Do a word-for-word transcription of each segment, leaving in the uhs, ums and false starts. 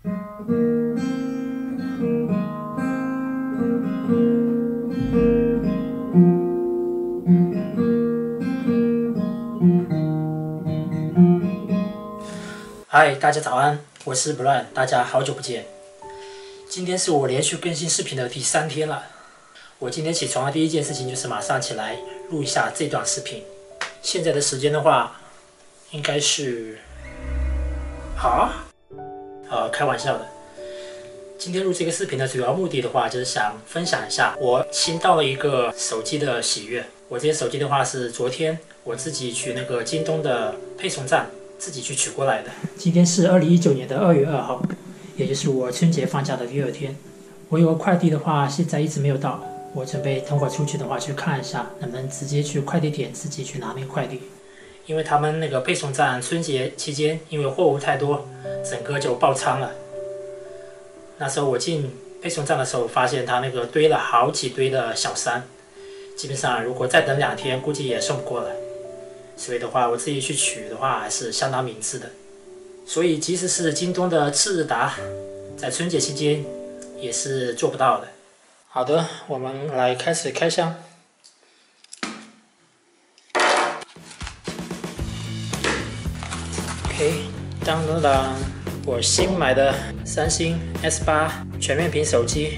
嗨，大家早安，我是 Brian， 大家好久不见。今天是我连续更新视频的第三天了。我今天起床的第一件事情就是马上起来录一下这段视频。现在的时间的话，应该是啊，呃，开玩笑的。今天录这个视频的主要目的的话，就是想分享一下我新到了一个手机的喜悦。我这些手机的话是昨天我自己去那个京东的配送站自己去取过来的。今天是二零一九年的二月二号，也就是我春节放假的第二天。我有个快递的话，现在一直没有到。我准备等会出去的话去看一下，能不能直接去快递点自己去拿那个快递。因为他们那个配送站春节期间，因为货物太多，整个就爆仓了。那时候我进配送站的时候，发现他那个堆了好几堆的小山，基本上如果再等两天，估计也送不过来。所以的话，我自己去取的话还是相当明智的。所以即使是京东的次日达，在春节期间也是做不到的。好的，我们来开始开箱。OK， 当当当，我新买的三星 S 八 全面屏手机。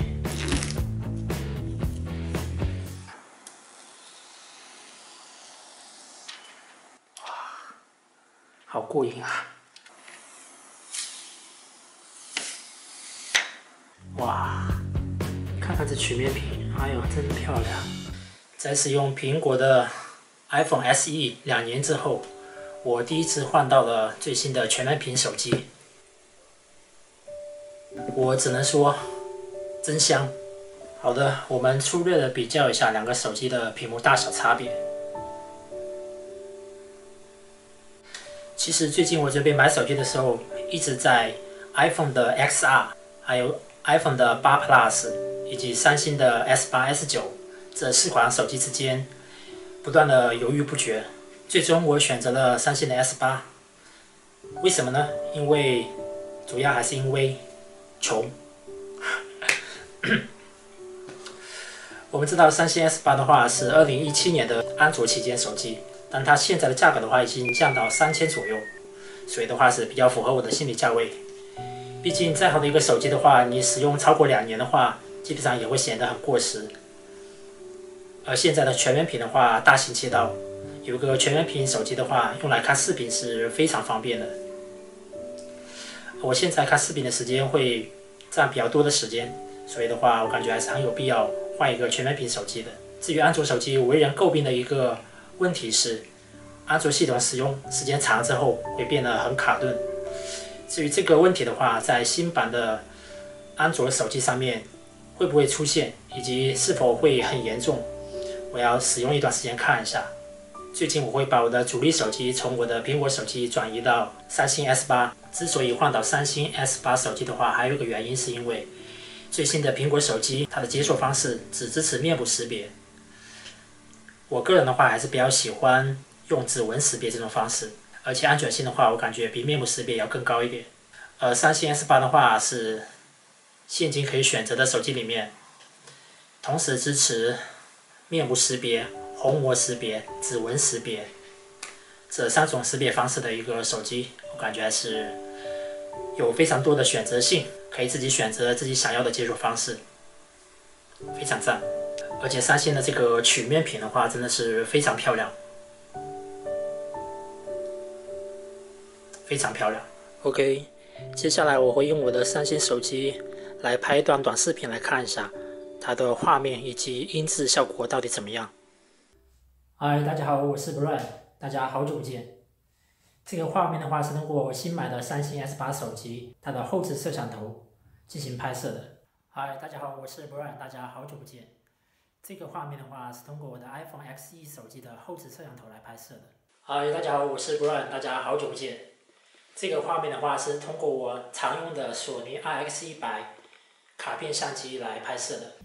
好过瘾啊！哇，看看这曲面屏，哎呦，真漂亮！在使用苹果的 iPhone S E 两年之后，我第一次换到了最新的全面屏手机，我只能说真香。好的，我们粗略的比较一下两个手机的屏幕大小差别。其实最近我这边买手机的时候，一直在 iPhone 的 X R， 还有 iPhone 的八 Plus 以及三星的 S 八、S 九 这四款手机之间不断的犹豫不决。最终我选择了三星的 S 八， 为什么呢？因为主要还是因为穷。我们知道三星 S 八 的话是二零一七年的安卓旗舰手机。但它现在的价格的话已经降到三千左右，所以的话是比较符合我的心理价位。毕竟再好的一个手机的话，你使用超过两年的话，基本上也会显得很过时。而现在的全面屏的话大行其道，有个全面屏手机的话，用来看视频是非常方便的。我现在看视频的时间会占比较多的时间，所以的话我感觉还是很有必要换一个全面屏手机的。至于安卓手机为人诟病的一个问题是，安卓系统使用时间长之后会变得很卡顿。至于这个问题的话，在新版的安卓手机上面会不会出现，以及是否会很严重，我要使用一段时间看一下。最近我会把我的主力手机从我的苹果手机转移到三星 S 八。之所以换到三星 S 八 手机的话，还有一个原因是因为最新的苹果手机它的解锁方式只支持面部识别。我个人的话还是比较喜欢用指纹识别这种方式，而且安全性的话，我感觉比面部识别要更高一点。而三星 S 八 的话是现今可以选择的手机里面，同时支持面部识别、虹膜识别、指纹识别这三种识别方式的一个手机，我感觉还是有非常多的选择性，可以自己选择自己想要的解锁方式，非常赞。而且三星的这个曲面屏的话，真的是非常漂亮，非常漂亮。OK， 接下来我会用我的三星手机来拍一段短视频，来看一下它的画面以及音质效果到底怎么样。嗨，大家好，我是 Brian， 大家好久不见。这个画面的话是通过我新买的三星 S 八 手机它的后置摄像头进行拍摄的。嗨，大家好，我是 Brian， 大家好久不见。这个画面的话是通过我的 iPhone X E 手机的后置摄像头来拍摄的。嗨，大家好，我是 Brian， 大家好久不见。这个画面的话是通过我常用的索尼 I X 一百卡片相机来拍摄的。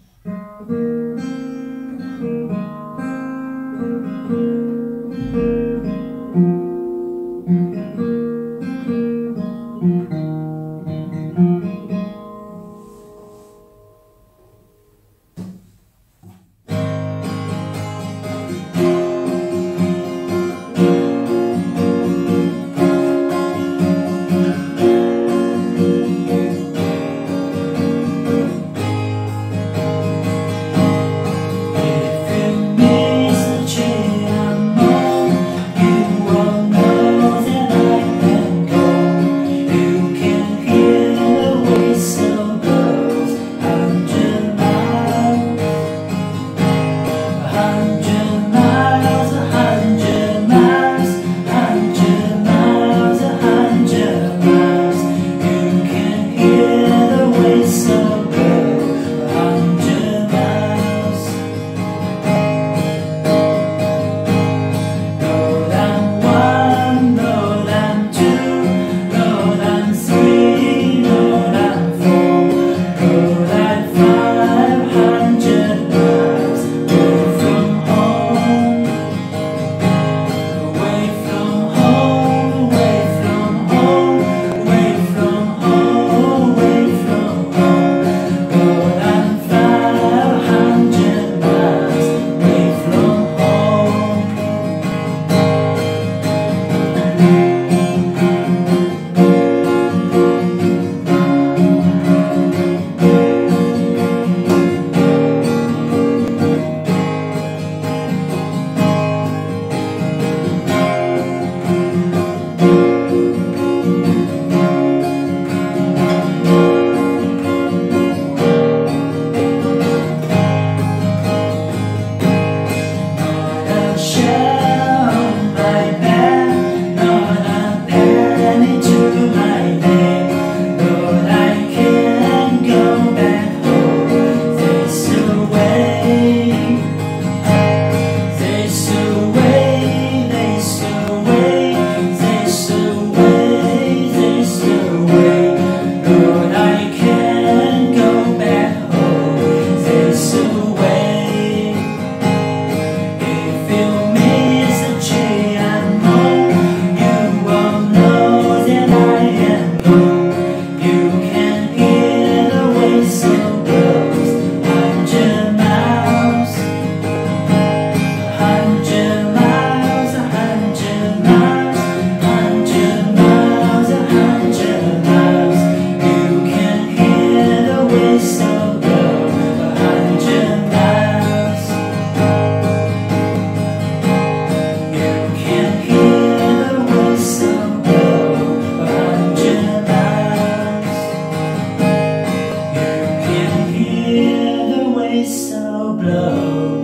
so blow.